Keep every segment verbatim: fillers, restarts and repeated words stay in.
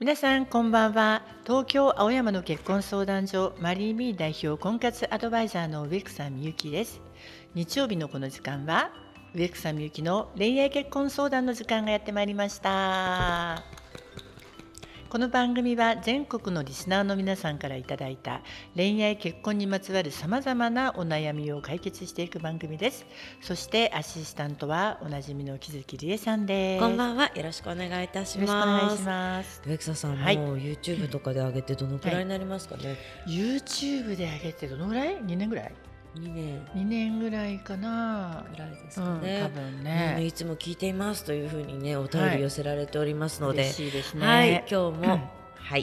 皆さんこんばんは。東京青山の結婚相談所マリーミー代表婚活アドバイザーの植草美幸です。日曜日のこの時間は植草美幸の恋愛結婚相談の時間がやってまいりました。この番組は全国のリスナーの皆さんからいただいた恋愛結婚にまつわるさまざまなお悩みを解決していく番組です。そしてアシスタントはおなじみの木月理恵さんです。 こんばんは。よろしくお願いいたします。 よろしくお願いします。 植草さん、 はい、 もう YouTube とかで上げてどのくらいになりますかね、はい、 YouTube で上げてどのぐらい ?に 年ぐらいにねんにねんぐらいかなぐらいですかね、 うん、多分ね、 いつも聞いていますというふうにねお便り寄せられておりますので、 はい、嬉しいですね。 はい、今日も、うん、はい、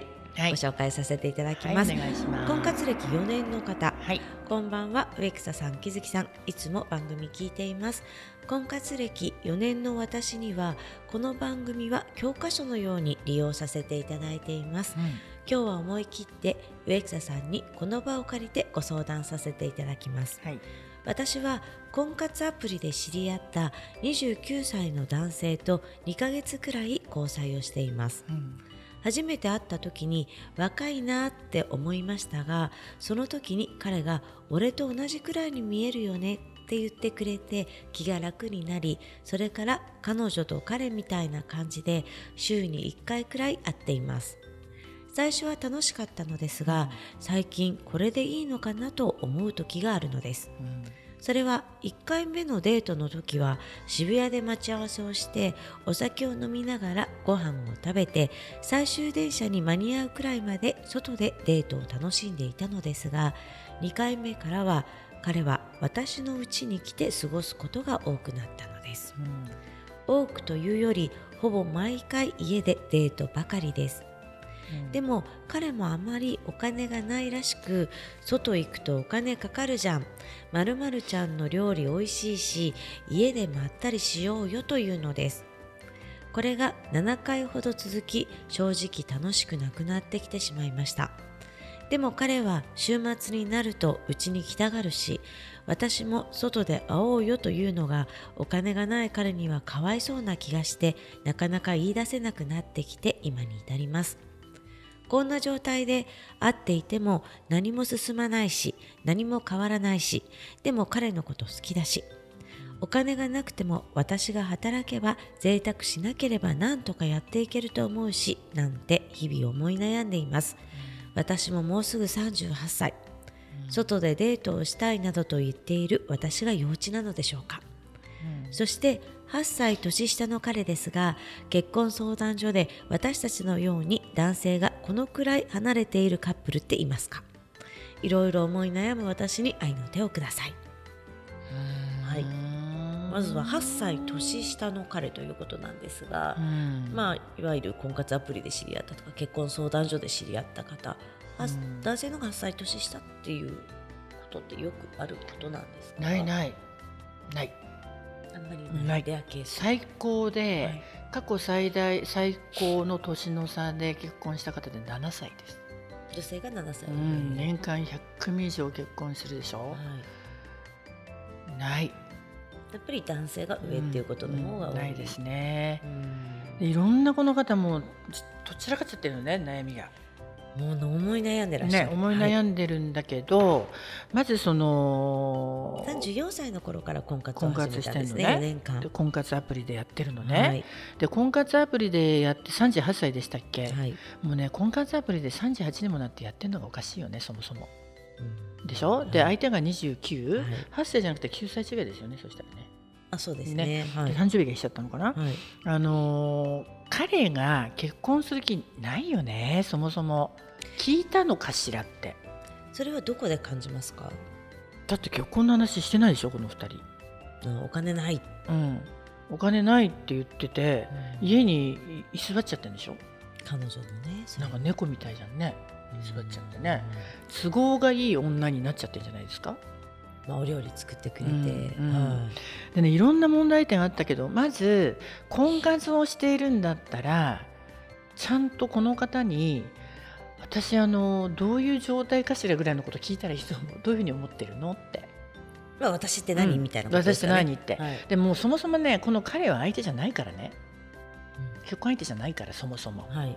はい、 ご紹介させていただきます。 はい、お願いします。 婚活歴よねんの方、 はい、 こんばんは。植草さん、木月さん、いつも番組聞いています。婚活歴よねんの私にはこの番組は教科書のように利用させていただいています、うん、今日は思い切って植草さんにこの場を借りてご相談させていただきます、はい、私は婚活アプリで知り合ったにじゅうきゅうさいの男性とにかげつくらい交際をしています、うん、初めて会った時に若いなって思いましたが、その時に彼が俺と同じくらいに見えるよねって言ってくれて気が楽になり、それから彼女と彼みたいな感じで週にいっかいくらい会っています。最初は楽しかったのですが、最近これでいいのかなと思う時があるのです、うん、それはいっかいめのデートの時は渋谷で待ち合わせをしてお酒を飲みながらご飯を食べて最終電車に間に合うくらいまで外でデートを楽しんでいたのですが、にかいめからは彼は私の家に来て過ごすことが多くなったのです、うん、多くというよりほぼ毎回家でデートばかりです、うん、でも彼もあまりお金がないらしく、外行くとお金かかるじゃん、〇〇ちゃんの料理おいしいし家でまったりしようよというのです。これがななかいほど続き、正直楽しくなくなってきてしまいました。でも彼は週末になると家に来たがるし、私も外で会おうよというのがお金がない彼にはかわいそうな気がして、なかなか言い出せなくなってきて今に至ります。こんな状態で会っていても何も進まないし、何も変わらないし、でも彼のこと好きだし、お金がなくても私が働けば贅沢しなければ何とかやっていけると思うし、なんて日々思い悩んでいます。私ももうすぐさんじゅうはっさい、うん、外でデートをしたいなどと言っている私が幼稚なのでしょうか、うん、そしてはっさい年下の彼ですが、結婚相談所で私たちのように男性がこのくらい離れているカップルっていますか？いろいろ思い悩む私に愛の手をください。はい、まずははっさい年下の彼ということなんですが、うん、まあ、いわゆる婚活アプリで知り合ったとか結婚相談所で知り合った方、うん、男性のがはっさい年下っていうことってよくあることなんですか？ ないないないあんまりないレアケース。 最高で、はい、過去最大最高の年の差で結婚した方でななさいです。 女性がななさい、うん、 年間ひゃっくみ以上結婚するでしょ、はい、ない。 やっぱり男性が上っていうことの方が多い、 うんうん、ないですね、うん、いろんなこの方もどちらかっちゃってるのね、悩みがもう思い悩んでらっしゃる、 ね、思い悩んでるんだけど、はい、まずそのさんじゅうよんさいの頃から婚活を始めたんですね。 婚活してんのね、 よねんかんで婚活アプリでやってるのね、はい、で婚活アプリでやってさんじゅうはっさいでしたっけ、はい、もうね婚活アプリでさんじゅうはちにもなってやってるのがおかしいよね、そもそも、うん、でしょ、はい、で相手がにじゅうきゅう、はい、はっさいじゃなくてきゅうさい違いですよね、そしたらね。 あ、そうですね、ね、 はい、で誕生日がしちゃったのかな、はい、あのー、彼が結婚する気ないよね、そもそも。聞いたのかしらって。 それはどこで感じますか？ だって結婚の話してないでしょ、このふたり。 お金ない、 うん、お金ないって言ってて、うん、家に居座っちゃってるんでしょ、 彼女のね。 なんか猫みたいじゃんね、居座っちゃってね、うん、都合がいい女になっちゃってるんじゃないですか。 まあ、お料理作ってくれて、 うんうんはい、でね、いろんな問題点あったけど、まず婚活をしているんだったらちゃんとこの方に、私あのどういう状態かしらぐらいのこと聞いたらいいと思う。どういうふうに思ってるのって、 まあ、私って何、うん、みたいなことですかね。私って何って、 はい、 でもそもそもね、この彼は相手じゃないからね、うん、結婚相手じゃないからそもそも、はい、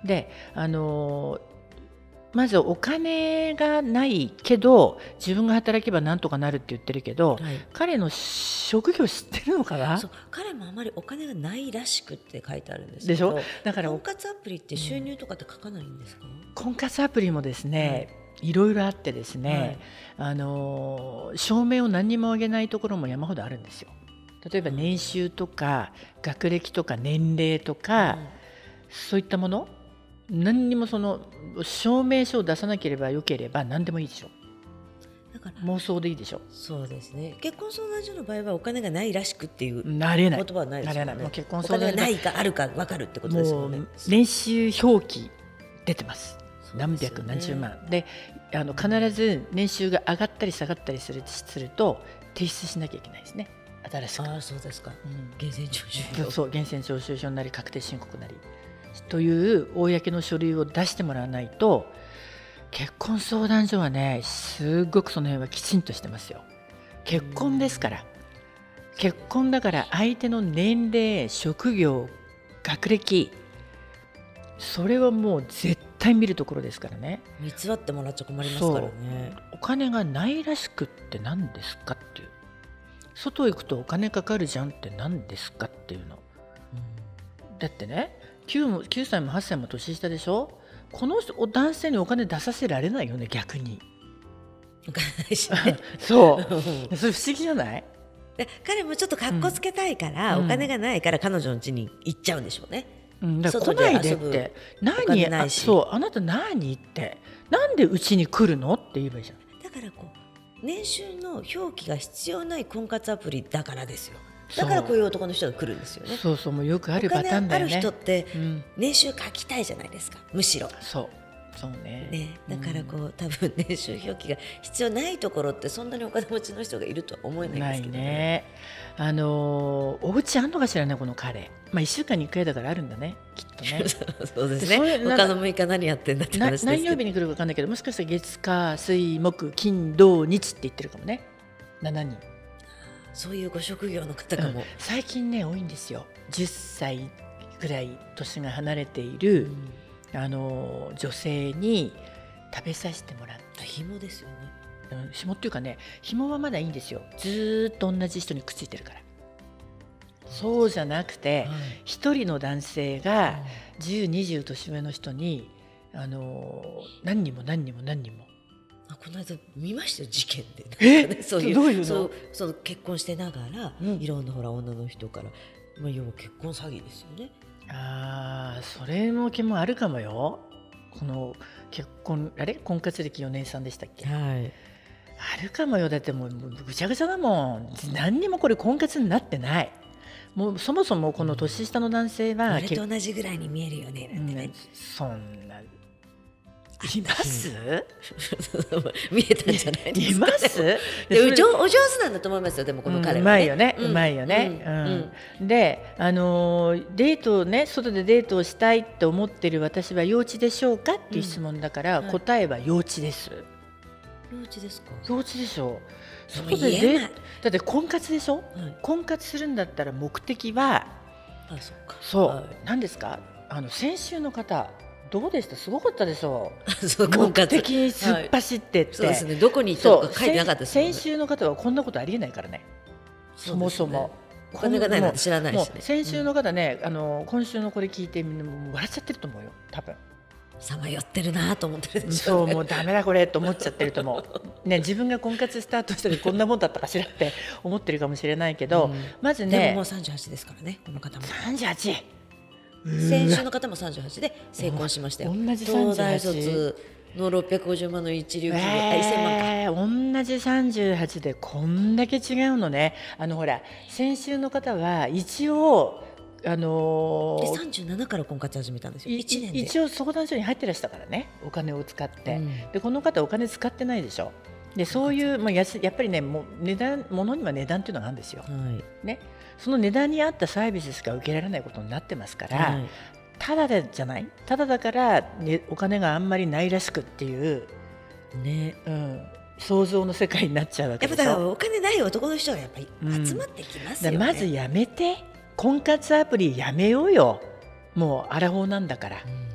であのまずお金がないけど自分が働けばなんとかなるって言ってるけど、 はい、 彼の職業知ってるのかな。 そう、彼もあまりお金がないらしくって書いてあるんですけど。 でしょ。だから婚活アプリって収入とかって書かないんですか？うん、 婚活アプリもですね、はい、いろいろあってですね、はい、あの証明を何にも上げないところも山ほどあるんですよ。例えば年収とか、うん、学歴とか年齢とか、うん、そういったもの何にもその証明書を出さなければよければ何でもいいでしょ。だから妄想でいいでしょ。 そうですね。結婚相談所の場合はお金がないらしくっていうなれない言葉はないですよね。 もう結婚相談所お金がないかあるか分かるってことですよね。 もう年収表記出てます。何百何十万で、あの必ず年収が上がったり下がったりする、すると提出しなきゃいけないですね。新しく。 ああ、そうですか。うん、源泉徴収票。 そう、源泉徴収票なり確定申告なりという公の書類を出してもらわないと。結婚相談所はね、すごくその辺はきちんとしてますよ。結婚ですから。結婚だから相手の年齢、職業、学歴、それはもう絶対見るところですからね。 偽ってもらっちゃ困りますからね。 お金がないらしくって何ですかっていう。外行くとお金かかるじゃんって何ですかっていうの。うん、だってね、きゅう, きゅうさいもはっさいも年下でしょ。この人男性にお金出させられないよね、逆に。 お金ないしね。 そうそれ不思議じゃない。 で彼もちょっと格好つけたいから、うん、お金がないから彼女の家に行っちゃうんでしょうね。 うん、だから来ないでって。何あそうあなた何ってなんでうちに来るのって言えばいいじゃん。 だからこう年収の表記が必要ない婚活アプリだからですよ。だからこういう男の人が来るんですよね。 そうそう、もうよくあるパターンだよね。 お金ある人って年収書きたいじゃないですか、むしろ。 そうそう ね, ねだからこう、うん、多分年収表記が必要ないところってそんなにお金持ちの人がいるとは思えないんですけど ね, ねあのお家あんのかしらね、この彼。まあいっしゅうかんにいっかいだからあるんだね、きっとね。 そうですね。他のむいか何やってんだって話ですけど、 何曜日に来るか分かんないけど、もしかしたら月火水木金土日って言ってるかもね。しちにん。 そういうご職業の方かも、うん、 最近ね多いんですよ。じゅっさいぐらい年が離れている、うん、あの女性に食べさせてもらって。 紐ですよね。 紐っていうかね、紐はまだいいんですよ。ずっと同じ人にくっついてるから。そうじゃなくて一、はい、人の男性がじゅう、にじゅう年上の人にあの何人も何人も何人も。 あ、この間見ましたよ、事件で。 えね、そういうどういうの。 そうそう結婚してながら、うん、いろんなほら女の人から、まあ、要は結婚詐欺ですよね。 ああ、それの気もあるかもよ。この結婚あれ婚活歴よねんさんでしたっけ。 はい、 あるかもよ。だってもうぐちゃぐちゃだもん。何にもこれ婚活になってない。もうそもそもこの年下の男性は、 あれと同じぐらいに見えるよねなんてね、うん、 そんないます見えたんじゃないですか。 いますでお上手なんだと思いますよ。でもこの彼はね、 うまいよね、うまいよね、うんうん、で、あのー、デートをね、外でデートをしたいって思ってる私は幼稚でしょうかっていう質問だから、うんはい、答えは幼稚です。 幼稚ですか。 幼稚でしょ。外でデートだって婚活でしょ、はい、婚活するんだったら目的はあ、そっか、 そう、 はい、 何ですか。あの先週の方どうでした。すごかったでしょう。 そう目的に突っ走ってって、はい、 そうですね。どこに行ったのか書いてなかったですもんね。 先週の方はこんなことありえないからね。そもそもお金がないなんて知らないしね。 先週の方ね、うん、あの今週のこれ聞いてみんなもう笑っちゃってると思うよ、多分。 さまよってるなと思ってるでしょうね。そう、もうダメだこれと思っちゃってると思うね。自分が婚活スタートした時こんなもんだったかしらって思ってるかもしれないけど、うん、まずね、 でももうさんじゅうはちですからね、この方も。 さんじゅうはち。 先週の方もさんじゅうはちで成婚しましたよ。 同じさんじゅうはち。 東大卒のろっぴゃくごじゅうまんの一流企業、 えー、 せんまんか。同じさんじゅうはちでこんだけ違うのね。あのほら先週の方は一応あのー、 さんじゅうななから婚活始めたんですよ。いちねんで一応相談所に入ってらしたからね、お金を使って、うん、でこの方お金使ってないでしょ。でそういう、まあ、や, やっぱりね、もう値段物には値段っていうのがあるんですよ、はいね、その値段に合ったサービスしか受けられないことになってますから、はい、ただでじゃないただだから、ね、お金があんまりないらしくっていう、 ねうん、想像の世界になっちゃうわけでしょ。 やっぱだからお金ない男の人がやっぱり集まってきますよね、 うん、まずやめて、婚活アプリやめようよ。もうアラフォーなんだから、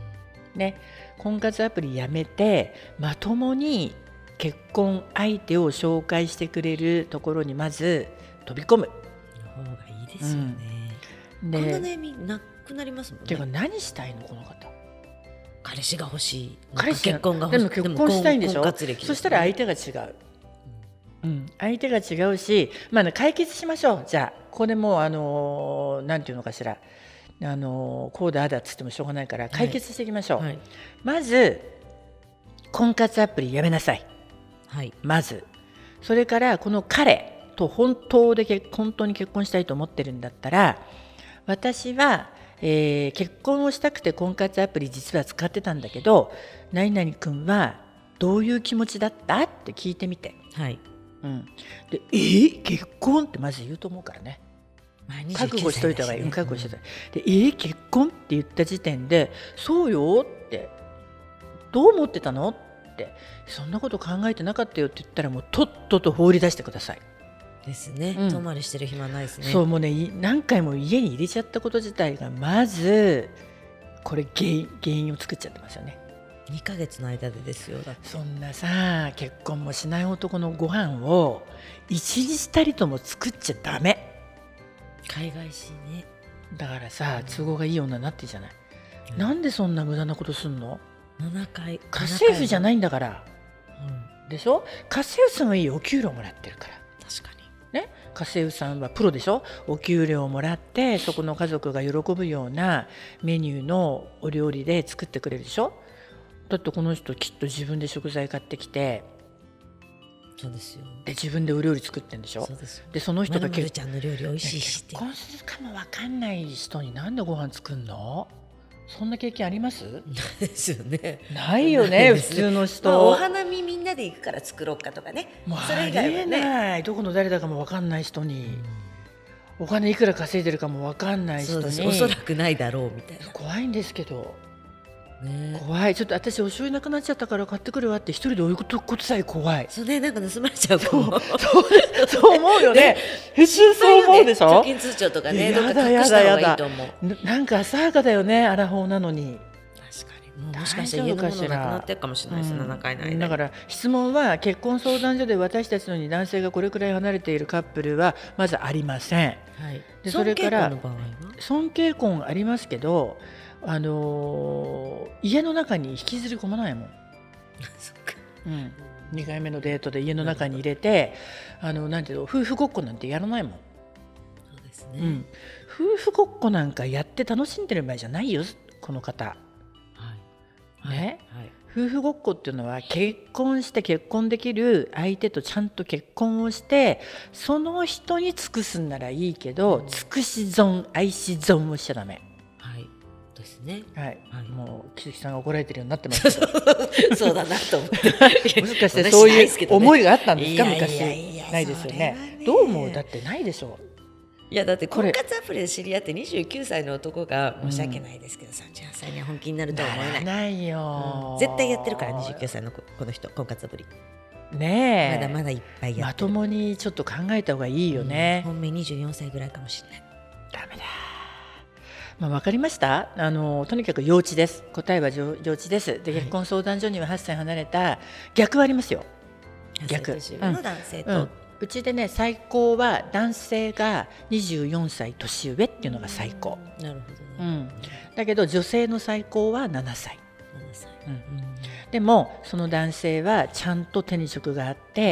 ね、婚活アプリやめてまともに結婚相手を紹介してくれるところにまず飛び込むの方がいいですよね、 うん、 こんなで悩みなくなりますもんね。 てか何したいのこの方。 彼氏が欲しい、 彼氏結婚が欲しい、 でも結婚したいんでしょ。 婚活歴ですね。 そしたら相手が違う、うん、相手が違うし、まあね、解決しましょう。じゃあこれもうあのー、なんていうのかしら、あのー、こうだあだっつってもしょうがないから解決していきましょう、 はいはい、 まず婚活アプリやめなさい、 はい、 まずそれからこの彼と本当で結本当に結婚したいと思ってるんだったら、私は、えー、結婚をしたくて婚活アプリ実は使ってたんだけど、何々君はどういう気持ちだったって聞いてみて、 はい、 うん、でえー、結婚ってまず言うと思うからね、覚悟しといた方がいい、覚悟しといた方がいい。でえー、結婚って言った時点で、そうよってどう思ってたのって、そんなこと考えてなかったよって言ったら、もうとっとと放り出してくださいですね、うん、遠回りしてる暇ないですね。 そう、もうね、何回も家に入れちゃったこと自体がまずこれ原因、原因を作っちゃってますよね。 にかげつの間でですよ。だってそんなさ、結婚もしない男のご飯を一日たりとも作っちゃダメ。 海外しね。 だからさ、都合がいい女になってるじゃない、うん、なんでそんな無駄なことすんの。 ななかい家政婦じゃないんだから、うん、でしょ。家政婦さんはいいお給料もらってるから。 確かにね、家政婦さんはプロでしょ。お給料をもらってそこの家族が喜ぶようなメニューのお料理で作ってくれるでしょ。だってこの人きっと自分で食材買ってきて、 そうですよ、 で自分でお料理作ってるんでしょ。そうですよ。でその人が結ちゃんの料理美味しいし、 結婚するかも分かんない人になんでご飯作るの。そんな経験あります？ ですよね。 ないよね、普通の人、まあ、 お花見みんなで行くから作ろうかとかね。 もうそれ以外はね、ありえない。どこの誰だかも分かんない人に、うん、お金いくら稼いでるかも分かんない人に、 おそらくないだろうみたいな。怖いんですけど、 ね、 怖い。ちょっと私お醤油なくなっちゃったから買ってくるわって一人で追いことことさえ怖い。 そうね、なんか盗まれちゃうかも。 そうそうそう思うよね。普通そう思うでしょ。 貯金通帳とかね、どっか隠した方がいいと思う。 なんか浅はかだよね、アラフォーなのに。 確かに。も, もしかして家のものなくなってるかもしれないです、うん、ななかいの間に。 だから質問は、結婚相談所で私たちのように男性がこれくらい離れているカップルはまずありません、はい、でそれから尊敬婚ありますけど、あのー、家の中に引きずり込まないもんそっか、うん、にかいめのデートで家の中に入れて、あのなんていうの、夫婦ごっこなんてやらないもん。 そうですね、 うん、夫婦ごっこなんかやって楽しんでる場合じゃないよこの方、はいねはい、夫婦ごっこっていうのは結婚して結婚できる相手とちゃんと結婚をして、その人に尽くすんならいいけど、うん、尽くし損愛し損をしちゃダメ。 はいですね、 はいはい、もう木さんが怒られてるようになってますけどそうだなと思ってもしかしてそういう思いがあったんですか、昔。ないですよね。どう思う？だってないでしょ。 いやだって婚活アプリで知り合ってにじゅうきゅうさいの男が、申し訳ないですけど、うん、さんじゅうはっさいには本気になるとは思えない。 ないよ、 うん、絶対やってるからにじゅうきゅうさいのこの人婚活アプリねえ、 まだまだいっぱいやってる。 まともにちょっと考えた方がいいよね、 うん、本命にじゅうよんさいぐらいかもしれない。 ダメだ。まあ、分かりました。あのとにかく幼稚です。答えは幼稚です。で、結婚相談所にははっさい離れた逆はありますよ。逆の男性と、うんうん、 うちでね、最高は男性がにじゅうよんさい年上っていうのが最高。 なるほど、 ね、うん、だけど女性の最高はななさい。 ななさい、 うん、でもその男性はちゃんと手に職があって、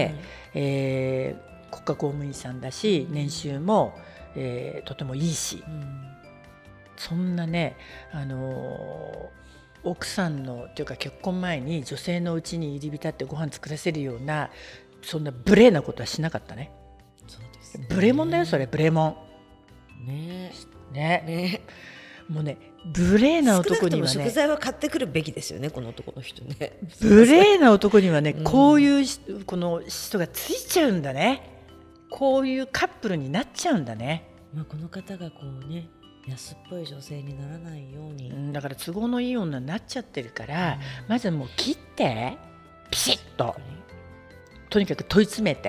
うん、えー、国家公務員さんだし、年収も、えー、とてもいいし、うん、そんなね、あのー、奥さんのというか結婚前に女性のうちに入り浸ってご飯作らせるような、そんな無礼なことはしなかったね。 そうですね、 無礼もんだよそれ、無礼もんねねねもうね、無礼な男にはね、 食材は買ってくるべきですよね、この男の人ね。 無礼な男にはね、こういうこの人がついちゃうんだね。こういうカップルになっちゃうんだね。 まあ、この方がこうね、安っぽい女性にならないように、 うん、だから都合のいい女になっちゃってるから、うん、まずもう切ってピシッととにかく問い詰めて、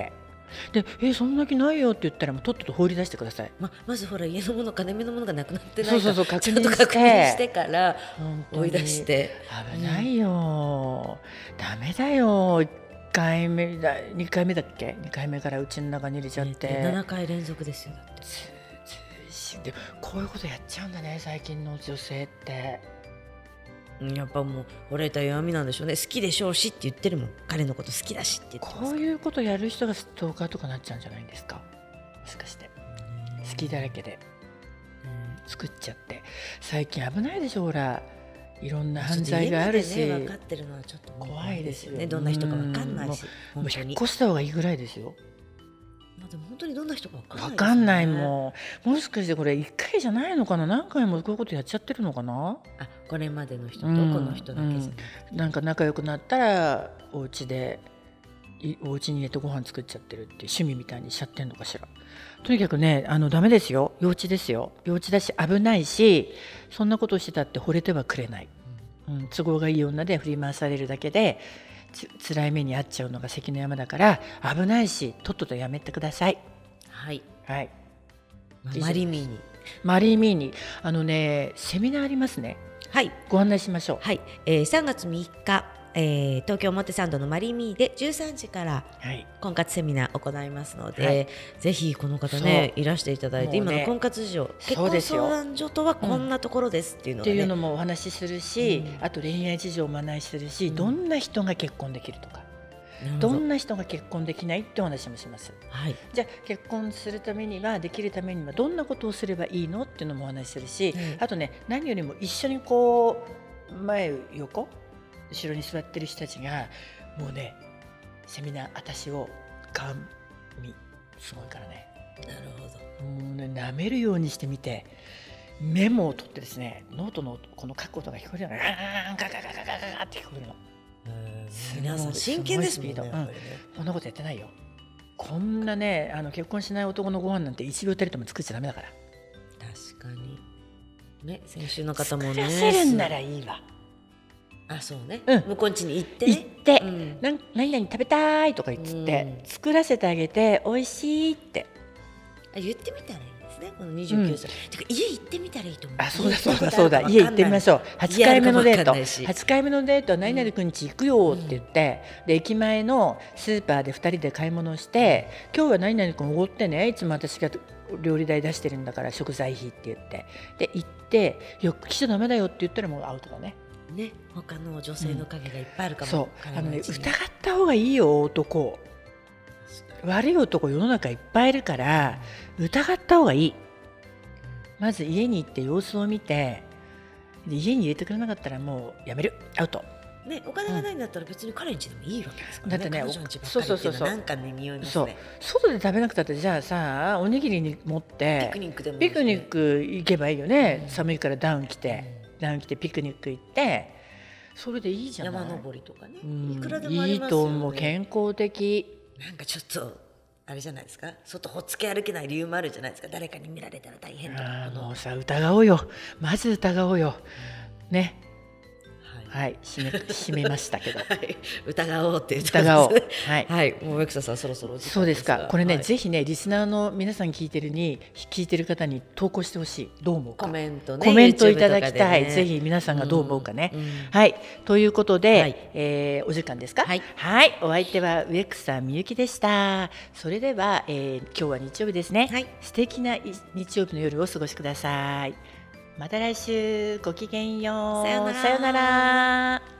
でえそんな気ないよって言ったらもうとっとと放り出してください。 ままずほら家のもの金目のものがなくなってないかそうそうそう確ちょっと認して確認してから本当に追い出して危ないよ、ダメだよ。いっかいめだにかいめだっけにかいめからうちの中に入れちゃって、 ねななかい連続ですよだって。 ずずしでこういうことやっちゃうんだね最近の女性って。 うんやっぱもう惚れた弱みなんでしょうね。好きでしょうしって言ってるもん。彼のこと好きだしって言ってますこういうことやる人がストーカーとかなっちゃうんじゃないんですか。もしかして好きだらけで作っちゃって。最近危ないでしょほらいろんな犯罪があるし、 家までね分かってるのはちょっと怖いですよね。どんな人か分かんないし、 もう本当に引っ越した方がいいぐらいですよ。 まあでも本当にどんな人か分かんないですね。 分かんないもん。もしかしてこれいっかいじゃないのかな、何回もこういうことやっちゃってるのかな。 あこれまでの人とこうんの人だけじゃなくて、 なんか仲良くなったらお家でいお家に入れてご飯作っちゃってるっていう趣味みたいにしちゃってんのかしら。とにかくねあのダメですよ。幼稚ですよ。幼稚だし危ないし、そんなことしてたって惚れてはくれない、うん、都合がいい女で振り回されるだけでつ辛い目に遭っちゃうのが関の山だから危ないし、とっととやめてください。 はいはい、 まあマリミにマリーミーにあのねセミナーありますね。 はいご案内しましょう。 はい、えー、さんがつみっか、えー、東京表参道のマリミーでじゅうさんじからはい婚活セミナー行いますので、 はいぜひこの方ねいらしていただいて、 もうね今の婚活事情結婚そうですよ相談所とはこんなところですっていうのがね、 っていうのもお話しするし、 うんあと恋愛事情もお話しするし、 うんどんな人が結婚できるとか、どんな人が結婚できないってお話もします。 はいじゃあ結婚するためにはできるためにはどんなことをすればいいのっていうのもお話しするし、 うんあとね何よりも一緒にこう前横後ろに座ってる人たちがもうねセミナー私をガン見すごいからね、 なるほどもうね舐めるようにしてみてメモを取ってですねノートのこの書くことが聞こえるようなガーンガガガガガガって聞こえるの。すごい皆さん真剣ですもんねすごいスピードやっぱりね、 こんなことやってないよ。こんなねあの結婚しない男のご飯なんていちびょうたりとも作っちゃダメだから。 確かにね先週の方もね作らせるんならいいわ。 あそうね、 うん向こうん家に行ってね行って、 うんなん何々食べたいとか言ってって、 うん作らせてあげて美味しいってあ言ってみたらいいですねこのにじゅうきゅうさい、てか家行ってみたらいいと思う。 あそうだそうだそうだ家行ってみましょう。はちかいめのデートはちかいめのデートは何々くん家行くよって言って、で駅前のスーパーでふたりで買い物をして、今日は何々くんおごってね、いつも私が料理代出してるんだから食材費って言ってで行っていや来ちゃダメだよって言ったらもうアウトだね。 ね他の女性の影がいっぱいあるかも、 そう彼あのねうちに疑った方がいいよ男。悪い男世の中いっぱいいるから疑った方がいい。まず家に行って様子を見て、で家に入れてくれなかったらもうやめるアウト。 ねお金がないんだったら別に彼ん家でもいいわけですからね。 だってね彼女ん家ばっそうかりそうそうそうっていうのはなんかね匂いますそうね。 外で食べなくたってじゃあさおにぎりに持ってピクニックでもいいピしねクニック行けばいいよね、 うん寒いからダウン着て、ダウン着てピクニック行ってそれでいいじゃない。 山登りとかね、 うんいくらでもありますよね。 いいと思う。健康的。 なんかちょっとあれじゃないですか、外ほっつけ歩けない理由もあるじゃないですか。誰かに見られたら大変とか。 あーあのもうさ疑おうよ、まず疑おうよね。 はいはい締め締めましたけどはい、疑おうって言ってます疑おうはいはい、もう植草さんそろそろお時間そうですか。これね、 はいぜひねリスナーの皆さん聞いてるに聞いてる方に投稿してほしい。どう思うかコメントねコメントいただきたい、 YouTube とかでねぜひ皆さんがどう思うかね、 うんうんはいということで、 はいえーお時間ですか。 はいはいお相手は植草みゆきでした。それでは、えー今日は日曜日ですね、 はい素敵ない日曜日の夜をお過ごしください。また来週ごきげんよう。 さようならさようなら。